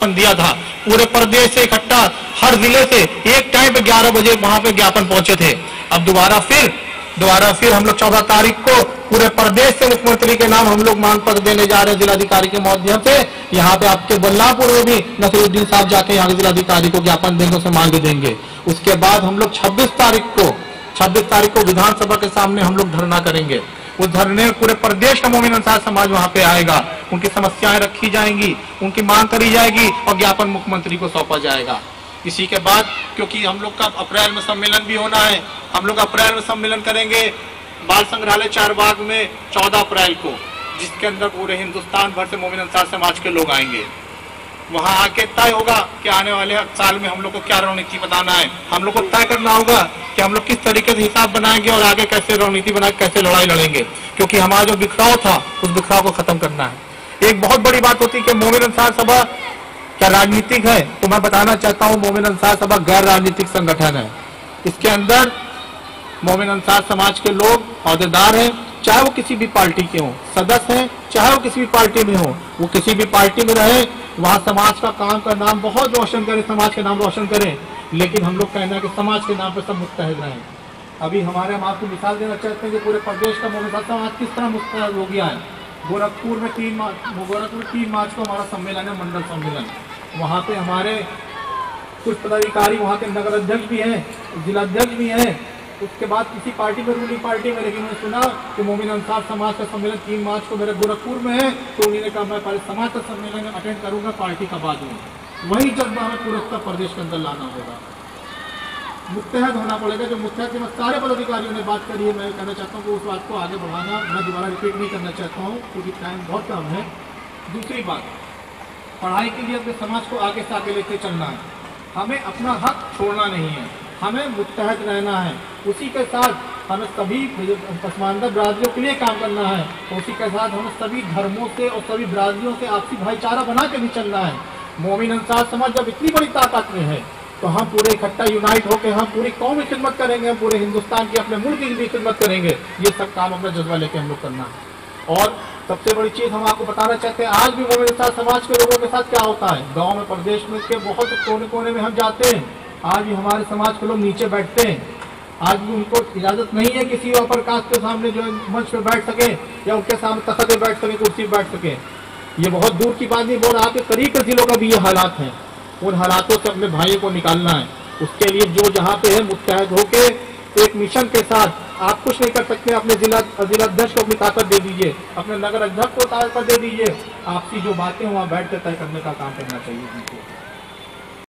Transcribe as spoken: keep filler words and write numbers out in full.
ज्ञापन दिया था, पूरे प्रदेश से इकट्ठा हर जिले से एक टाइम पे ग्यारह बजे वहां पे ज्ञापन पहुंचे थे। अब दोबारा फिर दोबारा फिर हम लोग चौदह तारीख को पूरे प्रदेश से मुख्यमंत्री के नाम हम लोग मांग पत्र देने जा रहे हैं जिलाधिकारी के माध्यम से। यहाँ पे आपके बल्लापुर में भी नसीरुद्दीन साहब जाके यहाँ के जिलाधिकारी को ज्ञापन देंगे, उसे मांग देंगे। उसके बाद हम लोग छब्बीस तारीख को छब्बीस तारीख को विधानसभा के सामने हम लोग धरना करेंगे। उस धरने में पूरे प्रदेश का मोमिन अंसार समाज वहां पे आएगा, उनकी समस्याएं रखी जाएंगी, उनकी मांग करी जाएगी और ज्ञापन मुख्यमंत्री को सौंपा जाएगा। इसी के बाद क्योंकि हम लोग का अप्रैल में सम्मेलन भी होना है, हम लोग अप्रैल में सम्मेलन करेंगे बाल संग्रहालय चारबाग में चौदह अप्रैल को, जिसके अंदर पूरे हिंदुस्तान भर से मोमिन अंसार समाज के लोग आएंगे। वहां आके तय होगा कि आने वाले साल में हम लोग को क्या रणनीति बनाना है। हम लोग को तय करना होगा कि हम लोग किस तरीके से हिसाब बनाएंगे और आगे कैसे रणनीति बना कैसे लड़ाई लड़ेंगे, क्योंकि हमारा जो बिखराव था उस बिखराव को खत्म करना है। एक बहुत बड़ी बात होती है कि मोमिन अंसार सभा क्या राजनीतिक है, तो मैं बताना चाहता हूं मोमिन अंसार सभा गैर राजनीतिक संगठन है। इसके अंदर मोमिन अंसार समाज के लोग अहदेदार हैं, चाहे वो किसी भी पार्टी के हों, सदस्य हैं चाहे वो किसी भी पार्टी में हो, वो किसी भी पार्टी में रहे, वहां समाज का काम का नाम बहुत रोशन करें, समाज का नाम रोशन करें। लेकिन हम लोग कहना है कि समाज के नाम पर सब मुस्तैद रहें। अभी हमारे हम आपको मिसाल देना चाहते हैं कि पूरे प्रदेश का मोमिन अंसार समाज किस तरह मुस्तैद हो गया है। गोरखपुर में तीन मार्च गोरखपुर तीन मार्च को हमारा सम्मेलन है, मंडल सम्मेलन। वहाँ पे हमारे कुछ पदाधिकारी वहाँ के नगर अध्यक्ष भी हैं, जिलाध्यक्ष भी हैं, उसके बाद किसी पार्टी में रूलिंग पार्टी में, लेकिन मैंने सुना कि मोमिन अंसार समाज का सम्मेलन तीन मार्च को मेरे गोरखपुर में है, तो उन्होंने कहा मैं पहले समाज का सम्मेलन अटेंड करूंगा, पार्टी का बाद में। वही जज्बा हमें पूरे उत्तर प्रदेश के अंदर लाना होगा, मुत्तहद होना पड़ेगा। जो मुत्तहद के सारे पदाधिकारियों ने बात करी है, मैं कहना चाहता हूँ कि उस बात को आगे बढ़ाना, मैं दोबारा रिपीट नहीं करना चाहता हूँ क्योंकि टाइम बहुत कम है। दूसरी बात, पढ़ाई के लिए अपने समाज को आगे से आगे लेके चलना है, हमें अपना हक छोड़ना नहीं है, हमें मुत्तहद रहना है। उसी के साथ हमें सभी पसमानदा बिरादरियों के लिए काम करना है, उसी के साथ हमें सभी धर्मों से और सभी बिरादरियों से आपसी भाईचारा बना के भी चलना है। मोमिन अंसार समाज जब इतनी बड़ी ताकत में है तो हम पूरे इकट्ठा यूनाइट होकर हम पूरी कौम की खिदमत करेंगे, हम पूरे हिंदुस्तान की अपने मुल्क की भी खिदमत करेंगे। ये सब काम अपना जज्बा लेके हम लोग करना है। और सबसे बड़ी चीज़ हम आपको बताना चाहते हैं, आज भी मोमिन अंसार समाज के लोगों के साथ क्या होता है, गाँव में प्रदेश में के बहुत कोने कोने में हम जाते हैं, आज भी हमारे समाज के लोग नीचे बैठते हैं। आज भी उनको इजाज़त नहीं है किसी अपर कास्ट के सामने जो मंच पे बैठ सके या उनके सामने तख्त पे बैठ सके, कुर्सी पे बैठ सके। ये बहुत दूर की बात नहीं बोल रहा, आपके करीब के जिलों का भी ये हालात हैं। उन हालातों से अपने भाइयों को निकालना है। उसके लिए जो जहाँ पे है मुत्तहद होके एक मिशन के साथ आप कुछ नहीं कर सकते। अपने जिला जिलाध्यक्ष को अपनी ताकत दे दीजिए, अपने नगर अध्यक्ष को ताकत दे दीजिए, आपसी जो बातें वहाँ बैठ कर तय करने का काम करना चाहिए उनको।